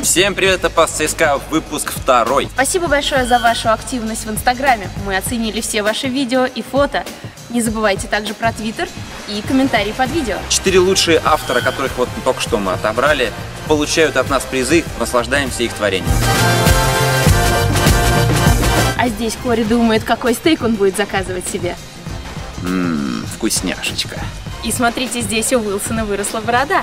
Всем привет, это Пас ЦСКА, выпуск 2. Спасибо большое за вашу активность в Инстаграме. Мы оценили все ваши видео и фото. Не забывайте также про Твиттер и комментарии под видео. 4 лучшие автора, которых вот только что мы отобрали, получают от нас призы, наслаждаемся их творением. А здесь Кори думает, какой стейк он будет заказывать себе. Вкусняшечка. И смотрите, здесь у Уилсона выросла борода.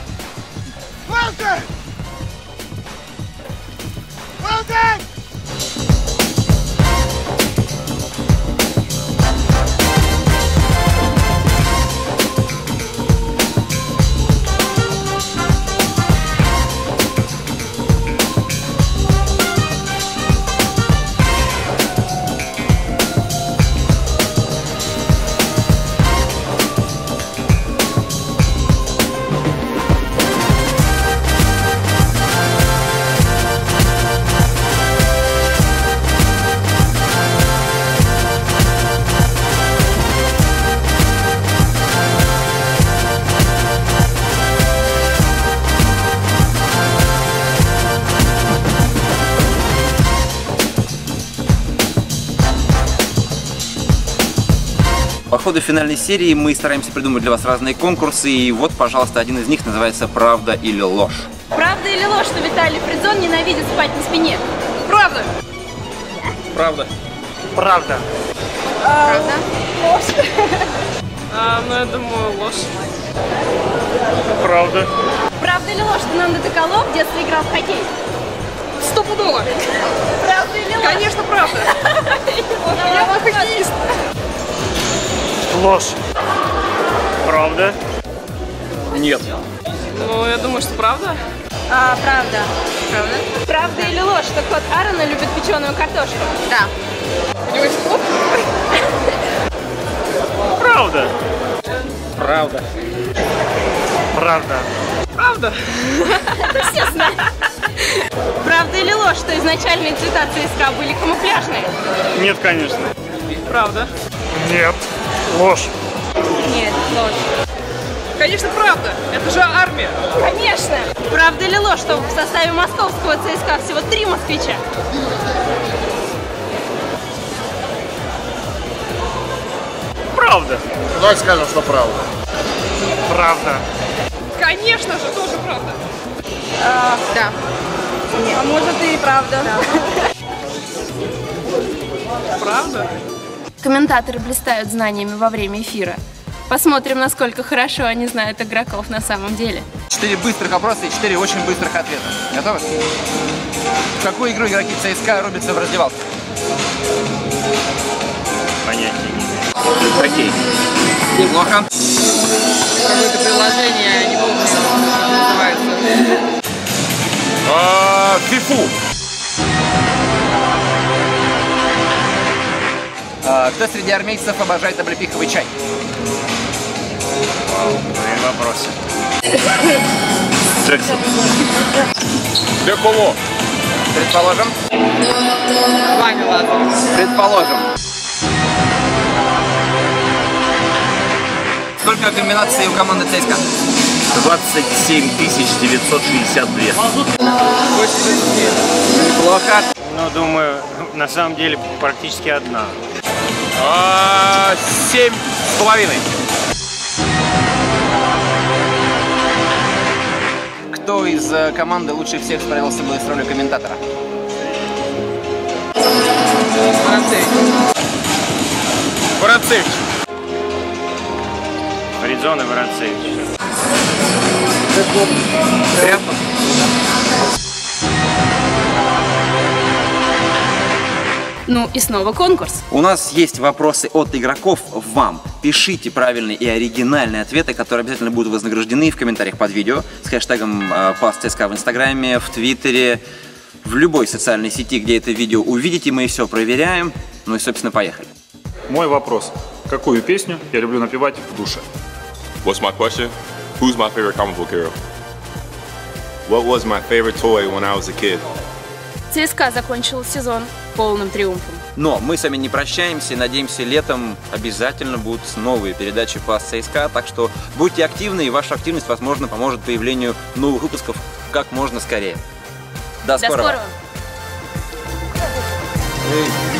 По ходу финальной серии мы стараемся придумать для вас разные конкурсы, и вот, пожалуйста, один из них называется «Правда или ложь». Правда или ложь, что Виталий Фридзон ненавидит спать на спине? Правда! Правда. Правда. Правда? Ложь. Ну, я думаю, ложь. Правда. Правда или ложь, что Нандо Де Коло в детстве играл в хоккей? Стопудово. Правда или ложь? Конечно, правда. Я хоккеист. Ложь. Правда? Нет. Ну, я думаю, что правда. Правда. Правда? Правда или ложь, что кот Аарона любит печеную картошку? Да. У него есть кот? Правда. Правда. Правда. Правда. Все знают. Правда или ложь, что изначальные цвета ЦСКА были камуфляжные? Нет, конечно. Правда. Нет. Ложь. Нет, ложь. Конечно, правда. Это же армия. Конечно. Правда или ложь, что в составе московского ЦСКА всего 3 москвича? Правда. Давай скажем, что правда. Правда. Конечно же, тоже правда. Да. А может и правда. Правда? Комментаторы блистают знаниями во время эфира. Посмотрим, насколько хорошо они знают игроков на самом деле. 4 быстрых вопроса и 4 очень быстрых ответа. Готовы? В какую игру игроки ЦСКА рубятся в раздевалке? Понятия не имею. Хоккей. Неплохо. Какое-то приложение, я не помню, как называется. Фифу. Кто среди армейцев обожает облепиховый чай? Вопросы. Джексон. Для кого? Предположим. Ваня, ладно. Предположим. Сколько комбинаций у команды ЦСКА? 27 962. 89. Неплохо. Ну, думаю, на самом деле практически одна. 7,5. Кто из команды лучше всех справился бы с ролью комментатора? Воронцевич. Фридзон и Воронцевич. Рядом. Ну и снова конкурс. У нас есть вопросы от игроков вам. Пишите правильные и оригинальные ответы, которые обязательно будут вознаграждены в комментариях под видео с хэштегом Пас ЦСКА в Инстаграме, в Твиттере, в любой социальной сети, где это видео увидите, мы все проверяем. Ну и, собственно, поехали. Мой вопрос. Какую песню я люблю напевать в душе? What's my question? Who's my favorite comic book hero? What was my favorite toy when I was a kid? ЦСКА закончил сезон полным триумфом. Но мы с вами не прощаемся, надеемся, летом обязательно будут новые передачи по ЦСКА, так что будьте активны, и ваша активность, возможно, поможет появлению новых выпусков как можно скорее. До скорого. До скорого.